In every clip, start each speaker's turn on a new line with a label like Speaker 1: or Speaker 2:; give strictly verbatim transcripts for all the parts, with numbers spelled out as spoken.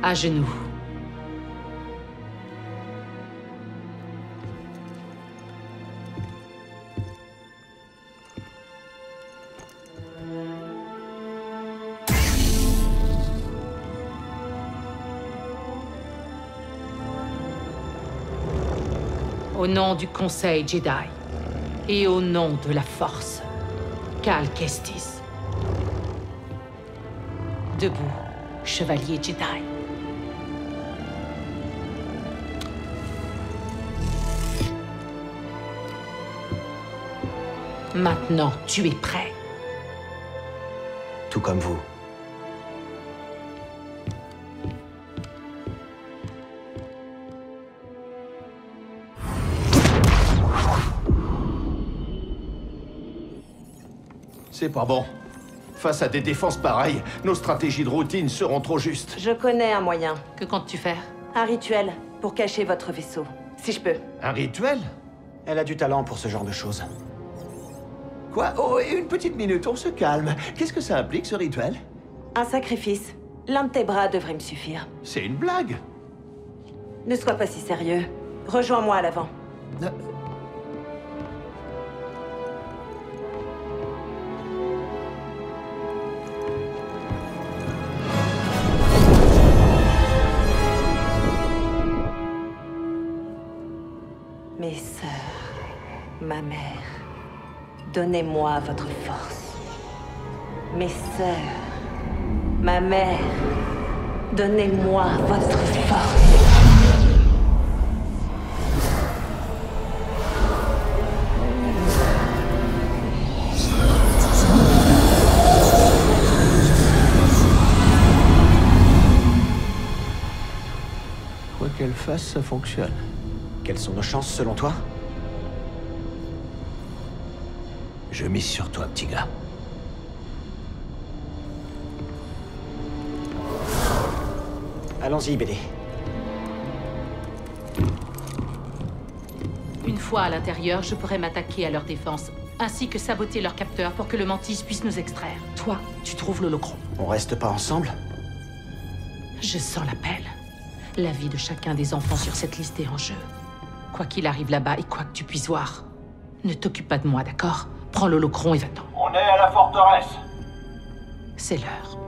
Speaker 1: À genoux. Au nom du Conseil Jedi, et au nom de la Force, Cal Kestis. Debout, chevalier Jedi. Maintenant, tu es prêt.
Speaker 2: Tout comme vous.
Speaker 3: C'est pas bon. Face à des défenses pareilles, nos stratégies de routine seront trop justes.
Speaker 4: Je connais un moyen.
Speaker 1: Que comptes-tu faire?
Speaker 4: Un rituel pour cacher votre vaisseau. Si je peux.
Speaker 3: Un rituel?
Speaker 2: Elle a du talent pour ce genre de choses.
Speaker 3: Quoi? Oh, et une petite minute, on se calme. Qu'est-ce que ça implique, ce rituel?
Speaker 4: Un sacrifice. L'un de tes bras devrait me suffire.
Speaker 3: C'est une blague.
Speaker 4: Ne sois pas si sérieux. Rejoins-moi à l'avant.
Speaker 3: Euh,
Speaker 4: Mes sœurs, ma mère, donnez-moi votre force. Mes sœurs, ma mère, donnez-moi votre force.
Speaker 3: Quoi qu'elle fasse, ça fonctionne.
Speaker 2: Quelles sont nos chances selon toi?
Speaker 3: Je mise sur toi, petit gars.
Speaker 2: Allons-y, B D.
Speaker 1: Une fois à l'intérieur, je pourrais m'attaquer à leur défense, ainsi que saboter leur capteur pour que le Mantis puisse nous extraire. Toi, tu trouves l'holocron.
Speaker 2: On reste pas ensemble?
Speaker 1: Je sens l'appel. La vie de chacun des enfants sur cette liste est en jeu. Quoi qu'il arrive là-bas et quoi que tu puisses voir, ne t'occupe pas de moi, d'accord? Prends l'holocron et va-t'en.
Speaker 5: On est à la forteresse.
Speaker 1: C'est l'heure.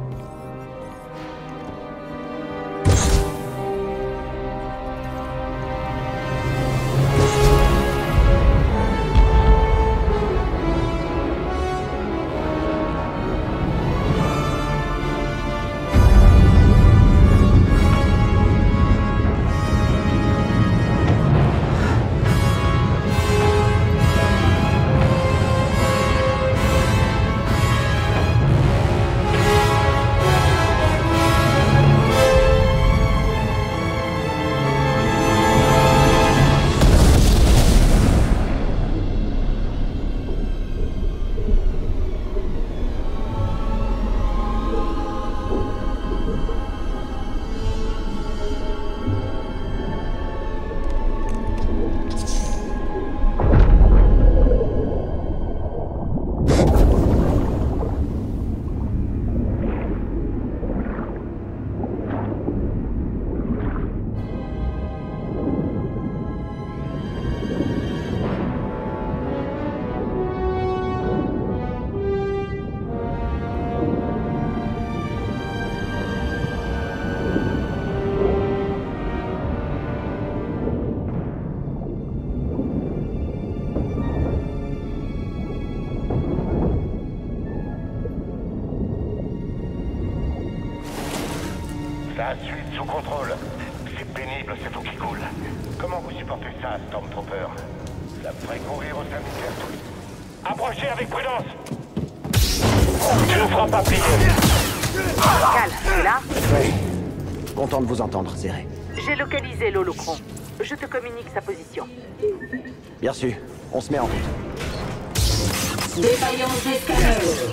Speaker 5: La suite sous contrôle. C'est pénible, c'est tout qui coule. Comment vous supportez ça, Stormtrooper? Ça me ferait courir au syndicat tout. Approchez avec prudence. Tu ne feras pas plier.
Speaker 6: Cal, tu es là?
Speaker 2: Oui. Content de vous entendre, Zéré.
Speaker 6: J'ai localisé l'holocron. Je te communique sa position.
Speaker 2: Bien sûr. On se met en route.
Speaker 7: Défaillance des scanners.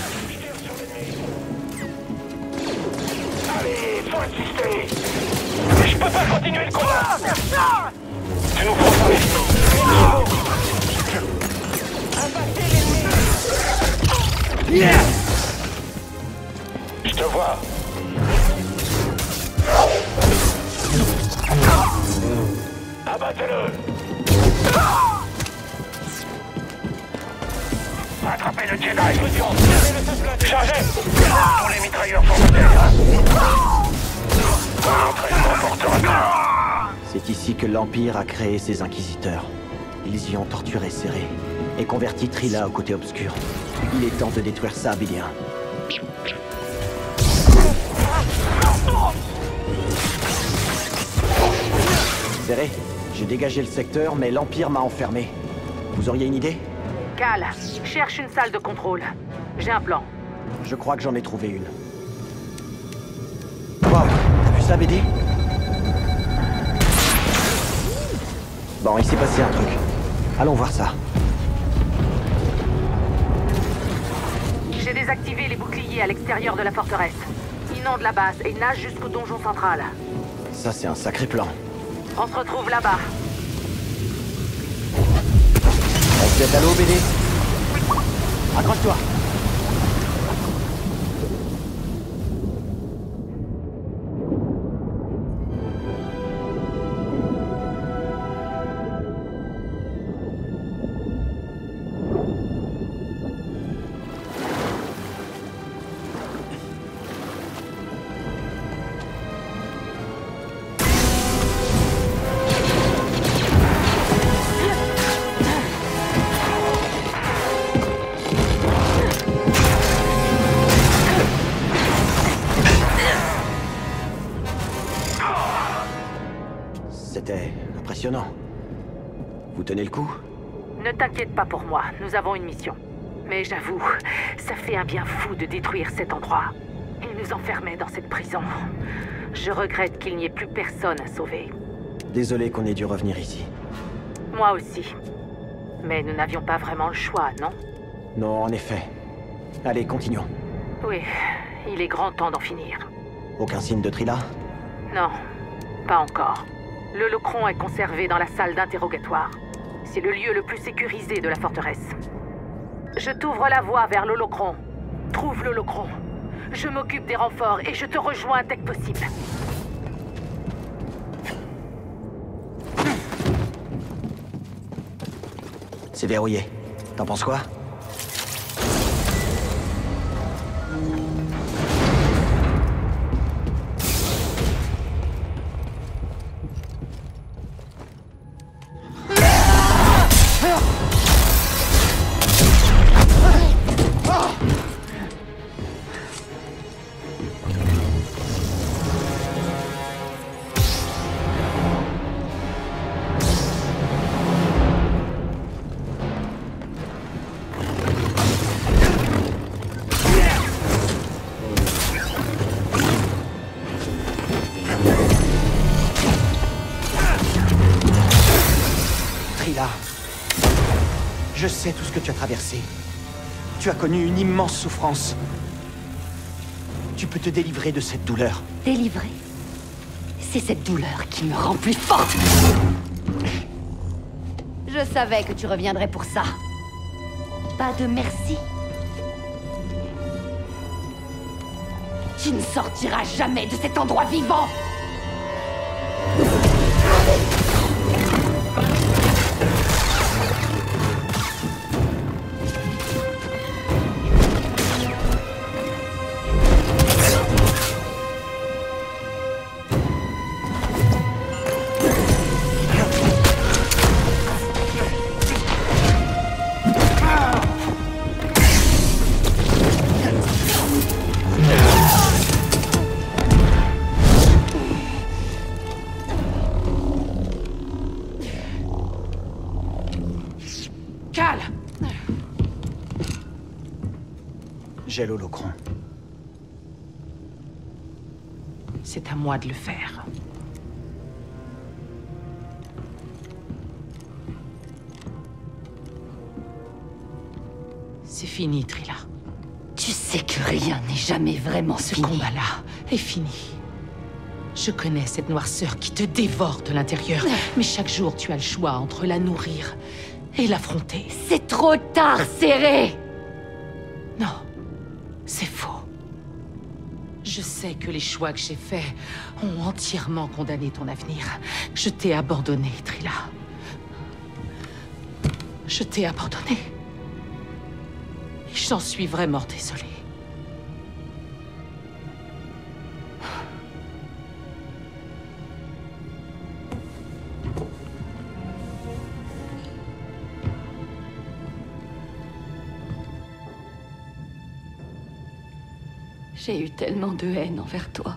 Speaker 5: Allez, faut insister. Je peux pas continuer le combat. Tu nous feras pas les... Je te vois. Attrapez le Jedi. Chargez. Tous les mitrailleurs sont à terre. Entrez dans porte-retour.
Speaker 2: C'est ici que l'Empire a créé ses inquisiteurs. Ils y ont torturé Céré et converti Trilla au côté obscur. Il est temps de détruire ça, Bélien. Céré, j'ai dégagé le secteur, mais l'Empire m'a enfermé. Vous auriez une idée?
Speaker 6: Cal, cherche une salle de contrôle. J'ai un plan.
Speaker 2: Je crois que j'en ai trouvé une. Wow, t'as vu ça, B D? Bon, il s'est passé un truc. Allons voir ça.
Speaker 6: J'ai désactivé les boucliers à l'extérieur de la forteresse. Inonde la base et nage jusqu'au donjon central.
Speaker 2: Ça, c'est un sacré plan.
Speaker 6: On se retrouve là-bas.
Speaker 2: On se jette à l'eau, B D? Accroche-toi. C'était impressionnant. Vous tenez le coup?
Speaker 6: Ne t'inquiète pas pour moi, nous avons une mission. Mais j'avoue, ça fait un bien fou de détruire cet endroit. Ils nous enfermaient dans cette prison. Je regrette qu'il n'y ait plus personne à sauver.
Speaker 2: Désolé qu'on ait dû revenir ici.
Speaker 6: Moi aussi. Mais nous n'avions pas vraiment le choix, non?
Speaker 2: Non, en effet. Allez, continuons.
Speaker 6: Oui, il est grand temps d'en finir.
Speaker 2: Aucun signe de Trilla?
Speaker 6: Non, pas encore. Le Locron est conservé dans la salle d'interrogatoire. C'est le lieu le plus sécurisé de la forteresse. Je t'ouvre la voie vers le Locron. Trouve le Locron. Je m'occupe des renforts et je te rejoins dès que possible.
Speaker 2: C'est verrouillé. T'en penses quoi? Je sais tout ce que tu as traversé. Tu as connu une immense souffrance. Tu peux te délivrer de cette douleur.
Speaker 7: Délivrer? C'est cette douleur qui me rend plus forte. Je savais que tu reviendrais pour ça. Pas de merci. Tu ne sortiras jamais de cet endroit vivant.
Speaker 2: J'ai l'holocron.
Speaker 1: C'est à moi de le faire. C'est fini, Trilla.
Speaker 7: Tu sais que rien n'est jamais vraiment
Speaker 1: Ce
Speaker 7: fini.
Speaker 1: combat-là est fini. Je connais cette noirceur qui te dévore de l'intérieur. Mais chaque jour, tu as le choix entre la nourrir et l'affronter.
Speaker 7: C'est trop tard, Céré!
Speaker 1: Non, c'est faux. Je sais que les choix que j'ai faits ont entièrement condamné ton avenir. Je t'ai abandonné, Trilla. Je t'ai abandonné. J'en suis vraiment désolée.
Speaker 7: J'ai eu tellement de haine envers toi.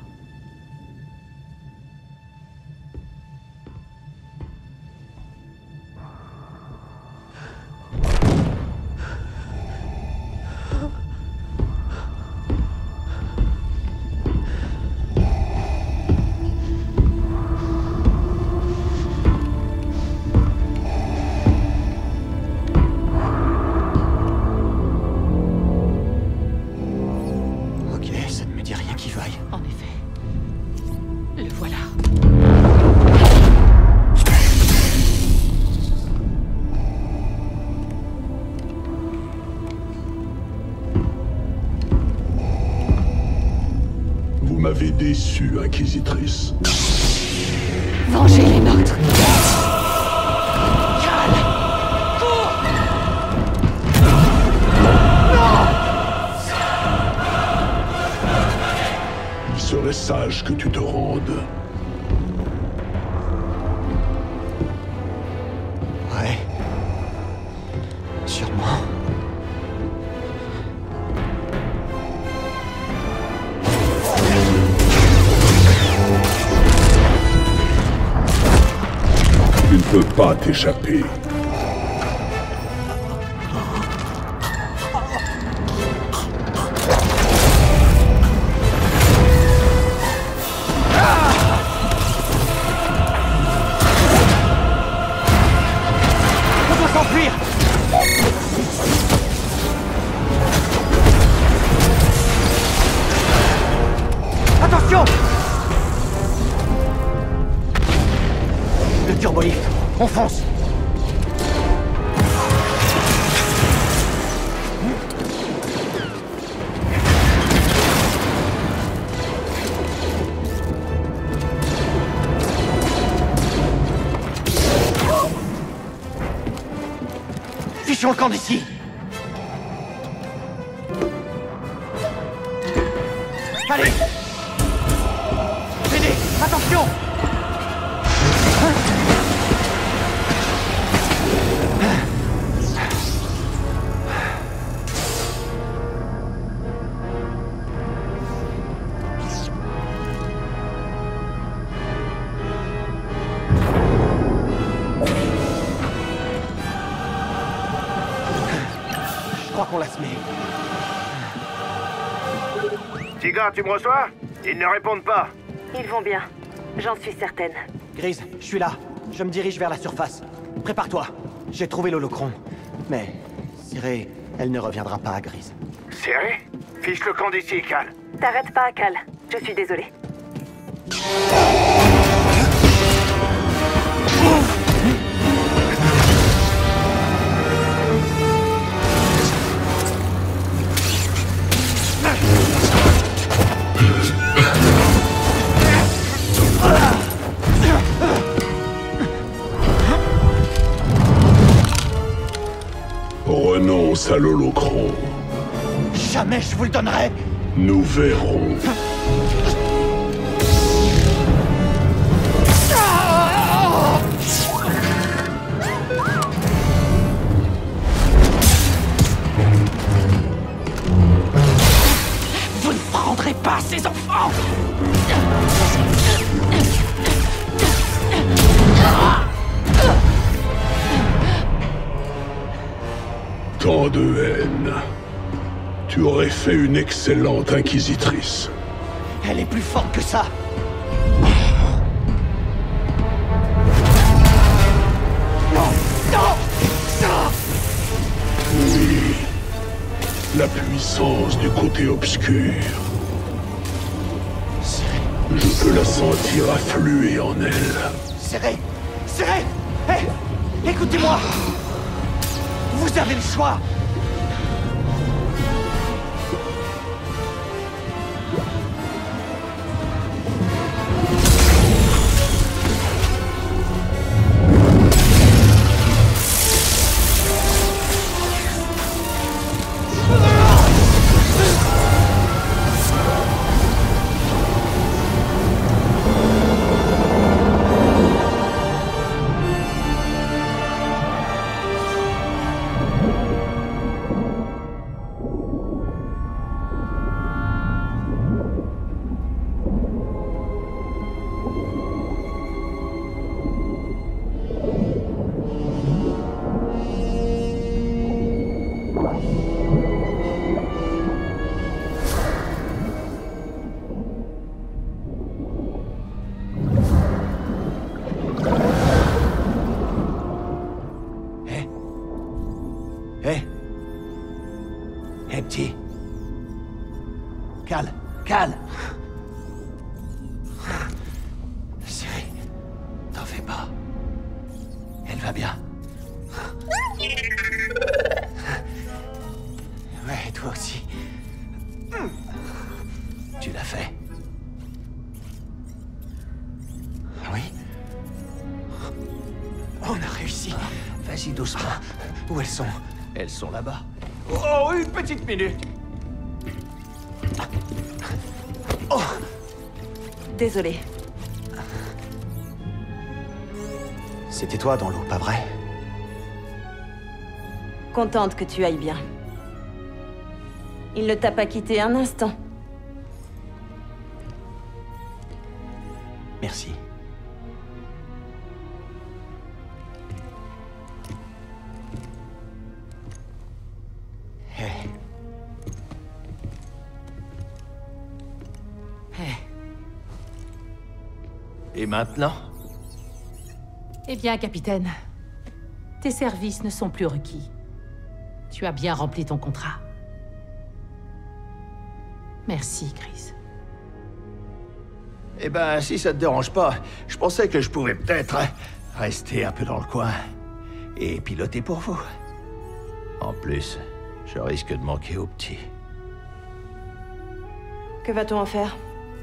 Speaker 8: Vous m'avez déçu, Inquisitrice.
Speaker 7: Vengez les nôtres.
Speaker 8: Il serait sage que tu te rendes.
Speaker 2: Ouais. Sûrement.
Speaker 8: Tu ne peux pas t'échapper.
Speaker 2: On doit s'enfuir! Attention! Le turbolift, on fonce! Fichons le camp d'ici! Allez! Venez! Attention! Je crois qu'on l'a semé.
Speaker 5: Tiga, tu me reçois? Ils ne répondent pas.
Speaker 4: Ils vont bien. J'en suis certaine.
Speaker 2: Grise, je suis là. Je me dirige vers la surface. Prépare-toi. J'ai trouvé l'holocron. Mais, Cyré, elle ne reviendra pas à Grise.
Speaker 5: Serré? Fiche le camp d'ici, Cal.
Speaker 4: T'arrêtes pas, Cal. Je suis désolée.
Speaker 8: Renonce à l'holocron.
Speaker 2: Jamais je vous le donnerai!
Speaker 8: Nous verrons.
Speaker 1: Vous ne prendrez pas ces enfants!
Speaker 8: Tant de haine. Tu aurais fait une excellente inquisitrice.
Speaker 2: Elle est plus forte que ça! Non! Non! Non!
Speaker 8: Oui. La puissance du côté obscur.
Speaker 2: Cyré!
Speaker 8: Je peux la sentir affluer en elle.
Speaker 2: Cyré! Cyré! Hé! Écoutez-moi! Vous avez le choix!
Speaker 8: Ah!
Speaker 2: Hé, petit. Cal, Cal. Siri, t'en fais pas. Elle va bien. Ouais, toi aussi. Tu l'as fait. Oui. On a réussi.
Speaker 3: Vas-y doucement.
Speaker 2: Où elles sont?
Speaker 3: Elles sont là-bas. Oh, une petite minute.
Speaker 2: Oh!
Speaker 4: Désolée.
Speaker 2: C'était toi dans l'eau, pas vrai?
Speaker 4: Contente que tu ailles bien. Il ne t'a pas quitté un instant.
Speaker 2: Merci. Hey.
Speaker 1: Hey.
Speaker 3: Et maintenant?
Speaker 1: Eh bien, capitaine, tes services ne sont plus requis. Tu as bien rempli ton contrat. Merci, Chris.
Speaker 3: Eh ben, si ça te dérange pas, je pensais que je pouvais peut-être rester un peu dans le coin et piloter pour vous. En plus, je risque de manquer au petit.
Speaker 4: Que va-t-on en faire?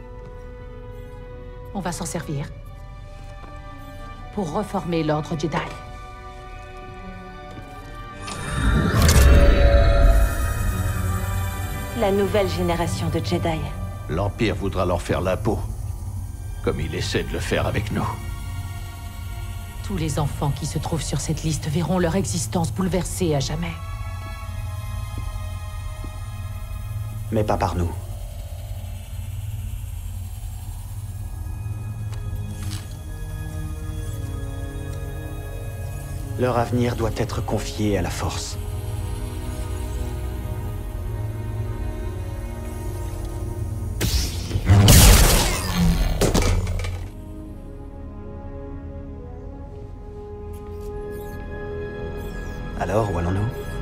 Speaker 1: On va s'en servir. Pour reformer l'ordre Jedi.
Speaker 4: La nouvelle génération de Jedi.
Speaker 3: L'Empire voudra leur faire la peau, comme il essaie de le faire avec nous.
Speaker 1: Tous les enfants qui se trouvent sur cette liste verront leur existence bouleversée à jamais.
Speaker 2: Mais pas par nous. Leur avenir doit être confié à la Force. Alors, où allons-nous?